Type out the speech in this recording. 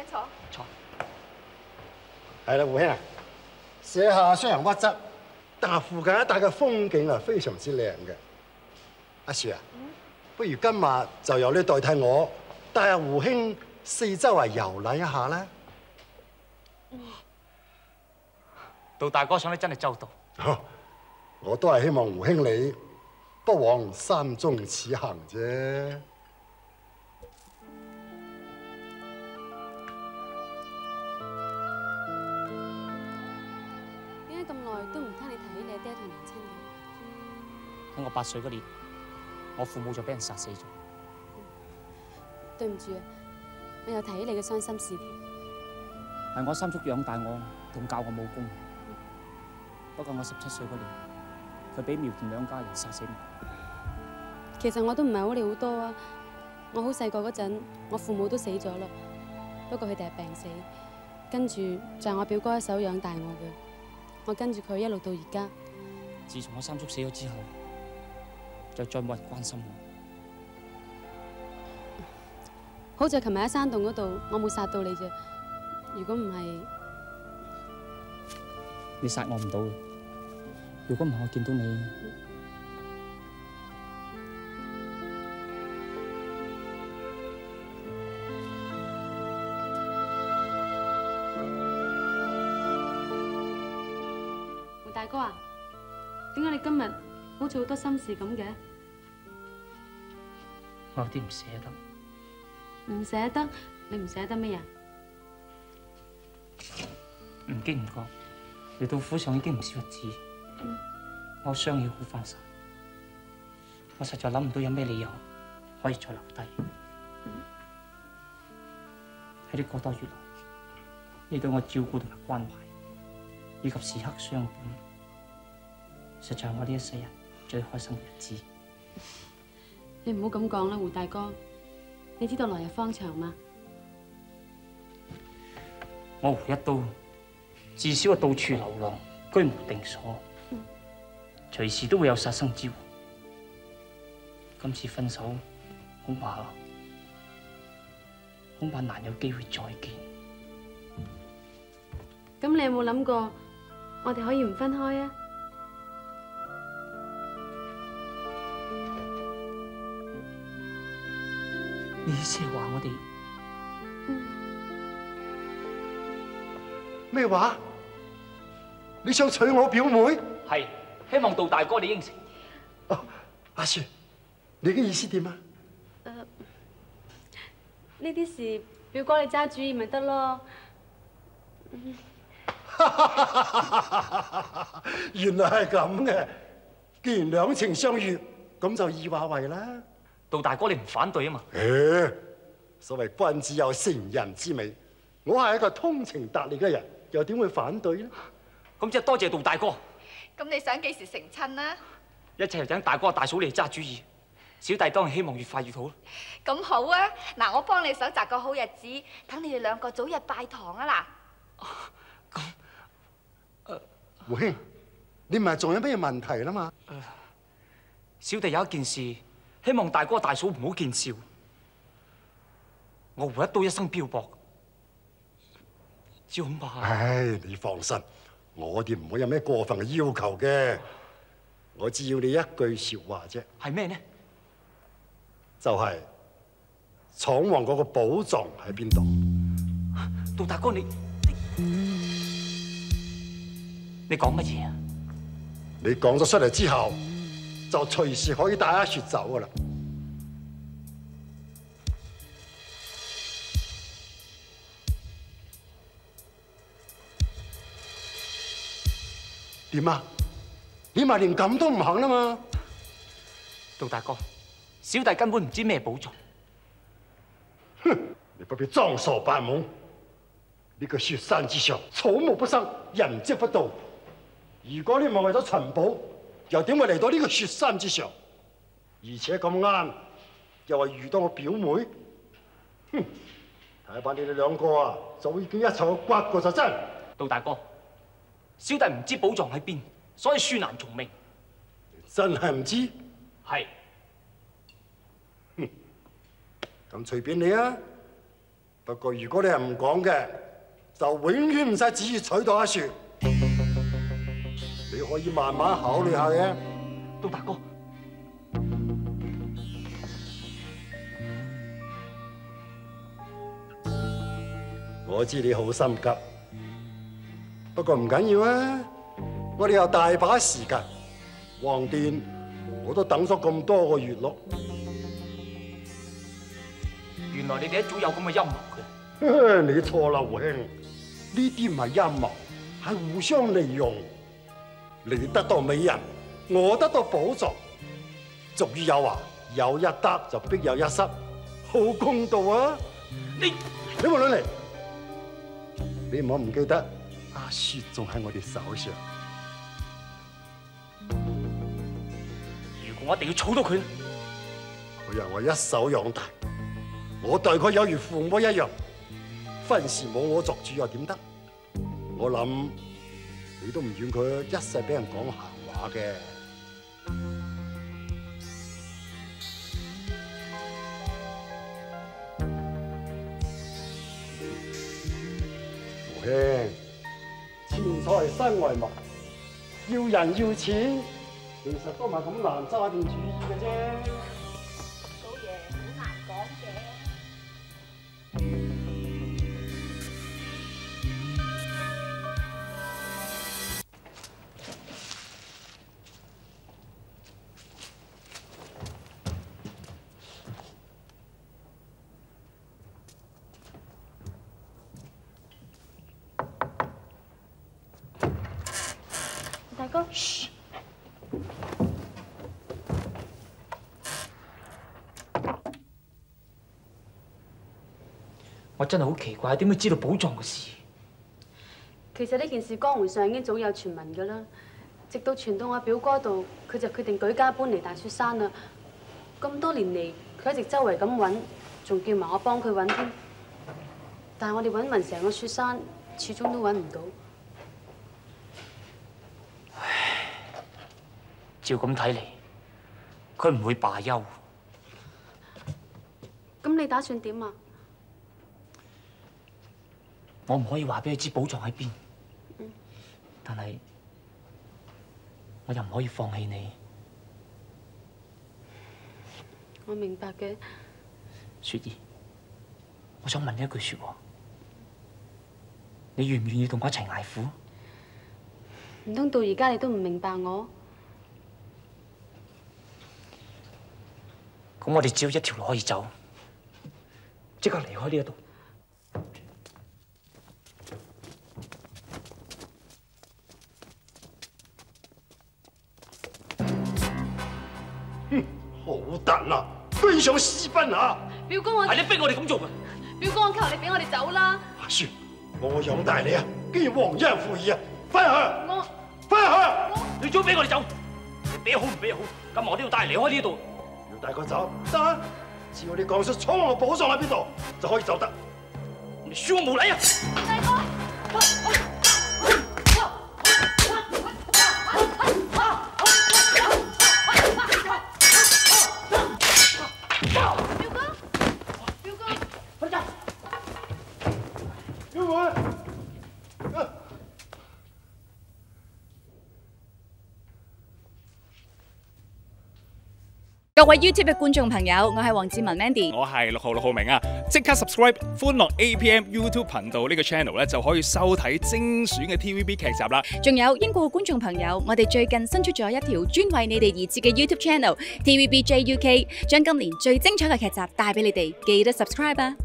請坐。 坐。 係啦，胡兄啊，寫下雖然屈質，但係附近一帶嘅風景啊非常之靚嘅。阿樹啊，不如今日就由你代替我帶阿胡兄四周圍遊覽一下啦。 杜大哥想得真係周到。 我都係希望胡兄你不枉山中此行啫。 點解咁耐都唔聽你提起你爹同娘親嘅？ 喺我8歲嗰年，我父母就俾人殺死咗。 對唔住啊，我又提起你嘅傷心事。 係我三叔養大我同教我武功。不過我17歲嗰年，佢俾苗田兩家人殺死我。 其實我都唔係好理好多啊。我好細個嗰陣，我父母都死咗啦。不過佢哋係病死，跟住就係我表哥一手養大我嘅。我跟住佢一路到而家。 自從我三叔死咗之後，就再冇人關心我。 好在琴日喺山洞嗰度，我冇殺到你啫。如果唔係， 你殺我唔到嘅。如果唔係我見到你， 胡大哥啊，點解你今日好似好多心事咁嘅？ 我有啲唔捨得。 唔捨得？你唔捨得咩啊？ 唔經唔覺，嚟到府上已經唔少日子。我傷已好翻晒，我實在諗唔到有咩理由可以再留低。喺呢個多月來，你對我照顧同埋關懷，以及時刻相伴，實在係我呢一世人最開心嘅日子。 你唔好咁講啦，胡大哥。你知道來日方長嗎？ 我胡一刀自小就到處流浪，居無定所，隨時都會有殺身之禍。今次分手，恐怕難有機會再見。 咁你有冇諗過，我哋可以唔分開啊？ 你意思係話我哋咩話？你想娶我表妹？ 係希望杜大哥你應承。 阿雪，你嘅意思點啊？ 呢啲事表哥你揸主意咪得咯。 原來係咁嘅。既然兩情相悅，咁就易話為啦。 杜大哥你唔反對啊嘛？ 所謂君子有成人之美，我係一個通情達理嘅人，又點會反對呢？ 咁即係多謝杜大哥。 咁你想幾時成親啊？ 一切就等大哥大嫂你嚟揸主意，小弟當然希望越快越好。 咁好啊！嗱，我幫你手擇個好日子，等你哋兩個早日拜堂啊嗱。 胡兄，你唔係仲有咩問題啦嘛？ 小弟有一件事，希望大哥大嫂唔好見笑。我胡一刀一生漂泊，只恐怕…… 唉，你放心，我哋唔會有咩過分嘅要求嘅。我只要你一句說話啫。 係咩呢？ 就係闖王嗰個寶藏喺邊度？ 杜大哥你講乜嘢啊？ 你講咗出嚟之後，就隨時可以帶阿雪走噶啦。點啊？你咪連咁都唔肯啦嘛？ 杜大哥，小弟根本唔知咩寶藏。 哼！你不必裝傻扮懵。呢個雪山之上，草木不生，人跡不到。如果你唔係為咗尋寶，又點會嚟到呢個雪山之上？而且咁啱，又話遇到我表妹。哼！睇把你哋兩個啊，就已經一齊刮過就真。 杜大哥，小弟唔知寶藏喺邊，所以恕難從命。 真係唔知？ 係。 哼！咁隨便你啊！ 不過如果你係唔講嘅，就永遠唔使旨意取到阿雪。你可以慢慢考慮下嘅。 東大哥， 我知你好心急，不過唔緊要啊，我哋有大把時間。橫掂我都等咗咁多個月咯。 原來你哋一早有咁嘅陰謀嘅。 你錯啦，胡兄，呢啲唔係陰謀，係互相利用。你得到美人，我得到寶藏。俗語有話，有一得就必有一失，好公道啊！你冇亂嚟，你唔好唔記得阿雪仲喺我哋手上。 如果我一定要儲到佢， 佢由我一手養大，我待佢有如父母一樣，婚事冇我作主又點得？我諗你都唔願佢一世俾人講閒話嘅。胡兄，錢財身為物，要人要錢，其實都唔係咁難揸定主意嘅啫。 老爺好難講嘅。 大哥， 我真係好奇怪，點會知道寶藏嘅事？ 其實呢件事江湖上已經早有傳聞㗎啦，直到傳到我表哥度，佢就決定舉家搬嚟大雪山啦。咁多年嚟，佢一直周圍咁揾，仲叫埋我幫佢揾添。但係我哋揾勻成個雪山，始終都揾唔到。 照咁睇嚟，佢唔會罷休。 咁你打算點啊？ 我唔可以話俾佢知寶藏喺邊，但係我又唔可以放棄你。 我明白嘅。 雪兒，我想問你一句説話，你願唔願意同我一齊捱苦？ 唔通到而家你都唔明白我？ 咁我哋只有一條路可以走，即刻離開呢一度。 好突啊！非常私奔啊！ 表哥，我係你逼我哋咁做嘅。 表哥，我求你俾我哋走啦！ 阿雪，我養大你啊，竟然忘恩負義啊！翻去！翻去！ 你早俾我哋走，你俾好唔俾好，咁我都要帶離開呢度。 要帶佢走得啊！只要你講出倉我寶藏喺邊度，就可以走得。 你恕我無禮啊！ 大哥。 各位 YouTube 嘅觀眾朋友，我係黃志文 Mandy， 我係6號明啊！即刻 subscribe 歡樂 APM YouTube 頻道呢個 channel 咧，就可以收睇精選嘅 TVB 劇集啦。 仲有英國嘅觀眾朋友，我哋最近新出咗一條專為你哋而設嘅 YouTube channel TVB JUK， 將今年最精彩嘅劇集帶俾你哋，記得 subscribe 啊！